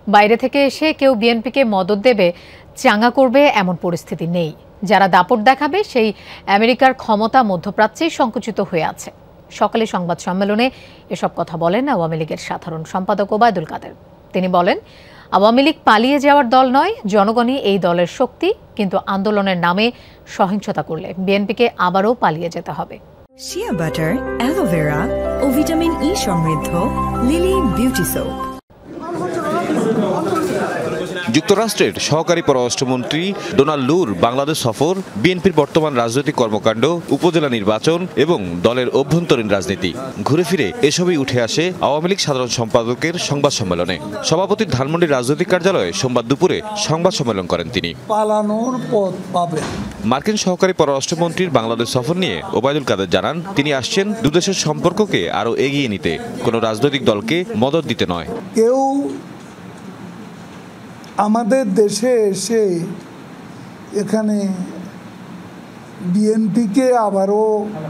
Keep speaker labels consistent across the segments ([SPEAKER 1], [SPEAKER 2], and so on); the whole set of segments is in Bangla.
[SPEAKER 1] বাইরে থেকে এসে কেউ বিএনপিকে মদদ দেবে, চাঙ্গা করবে এমন পরিস্থিতি নেই। যারা দাপট দেখাবে সেই আমেরিকার ক্ষমতা মধ্যপ্রাচ্যেই সংকুচিত হয়ে আছে। সকালে সংবাদ সম্মেলনে এসব কথা বলেন আওয়ামী লীগের সাধারণ সম্পাদক ওবায়দুল কাদের। তিনি বলেন, আওয়ামী লীগ পালিয়ে যাওয়ার দল নয়, জনগণই এই দলের শক্তি। কিন্তু আন্দোলনের নামে সহিংসতা করলে বিএনপিকে আবারও পালিয়ে যেতে হবে।
[SPEAKER 2] Shea butter, aloe vera vitamin E সমৃদ্ধ লিলি বিউটি সোপ।
[SPEAKER 3] যুক্তরাষ্ট্রের সহকারী পররাষ্ট্রমন্ত্রী ডোনাল্ড লুর বাংলাদেশ সফর, বিএনপির বর্তমান রাজনৈতিক কর্মকাণ্ড, উপজেলা নির্বাচন এবং দলের অভ্যন্তরীণ রাজনীতি ঘুরে ফিরে এসবই উঠে আসে আওয়ামী লীগ সাধারণ সম্পাদকের সংবাদ সম্মেলনে। সভাপতির ধানমন্ডির রাজনৈতিক কার্যালয়ে সোমবার দুপুরে সংবাদ সম্মেলন করেন তিনি।
[SPEAKER 4] পালানোর পথ পাবে।
[SPEAKER 3] মার্কিন সহকারী পররাষ্ট্রমন্ত্রীর বাংলাদেশ সফর নিয়ে ওবায়দুল কাদের জানান, তিনি আসছেন দুদেশের সম্পর্ককে আরও এগিয়ে নিতে, কোনো রাজনৈতিক দলকে মদদ দিতে নয়।
[SPEAKER 4] কেউ আমাদের দেশে এসে এখানে বিএনপিকে আবারও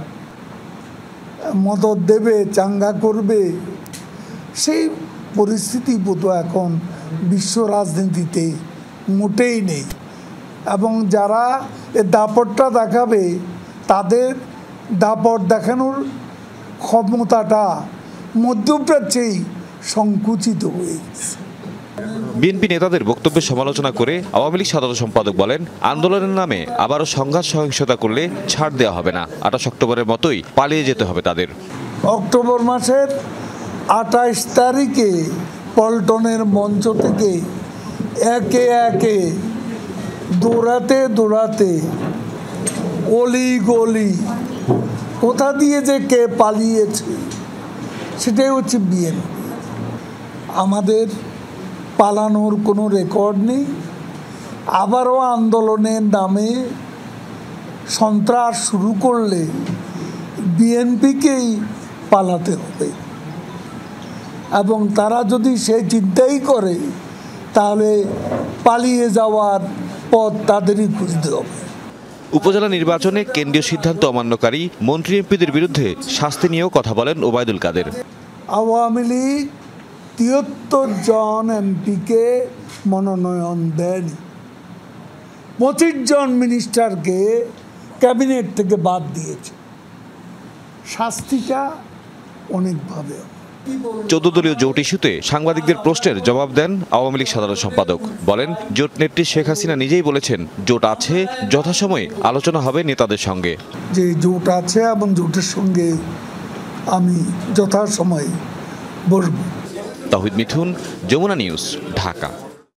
[SPEAKER 4] মদদ দেবে, চাঙ্গা করবে, সেই পরিস্থিতি বোধ এখন বিশ্ব রাজনীতিতে মোটেই নেই। এবং যারা এ দাপটটা দেখাবে, তাদের দাপট দেখানোর ক্ষমতাটা মধ্যপ্রাচ্যেই সংকুচিত হয়ে গেছে।
[SPEAKER 3] বিএনপি নেতাদের বক্তব্যের সমালোচনা করে আওয়ামী লীগ সাধারণ সম্পাদক বলেন, আন্দোলনের নামে আবারও সংঘাত সহিংসতা করলে ছাড় দেওয়া হবে না। 28 অক্টোবরের মতোই পালিয়ে যেতে হবে তাদের।
[SPEAKER 4] অক্টোবর মাসের 28 তারিখে পল্টনের মঞ্চ থেকে একে একে দৌড়াতে দৌড়াতে অলি গলি কোথা দিয়ে যে কে পালিয়েছে সেটাই হচ্ছে বিএনপি। আমাদের পালানোর কোনো রেকর্ড নেই। আবারও আন্দোলনের নামে সন্ত্রাস শুরু করলে বিএনপিকেই পালাতে হবে, এবং তারা যদি সে চিন্তাই করে তাহলে পালিয়ে যাওয়ার পথ তাদেরই খুঁজতে হবে।
[SPEAKER 3] উপজেলা নির্বাচনে কেন্দ্রীয় সিদ্ধান্ত অমান্যকারী মন্ত্রী এমপিদের বিরুদ্ধে শাস্তি নিয়েও কথা বলেন ওবায়দুল কাদের।
[SPEAKER 4] আওয়ামী লীগ 73 জন এমপিকে মনোনয়ন দেয়নি, 25 জন মিনিস্টারকে ক্যাবিনেট থেকে বাদ দিয়েছে। শাস্তিটা অনেকভাবে।
[SPEAKER 3] 14 দলীয় জোট ইস্যুতে সাংবাদিকদের প্রশ্নের জবাব দেন আওয়ামী লীগ সাধারণ সম্পাদক। বলেন, জোট নেত্রী শেখ হাসিনা নিজেই বলেছেন, জোট আছে, যথাসময়ে আলোচনা হবে নেতাদের সঙ্গে।
[SPEAKER 4] যে জোট আছে এবং জোটের সঙ্গে আমি যথাসময়ে বসব।
[SPEAKER 3] তাহিদ মিঠুন, যমুনা নিউজ, ঢাকা।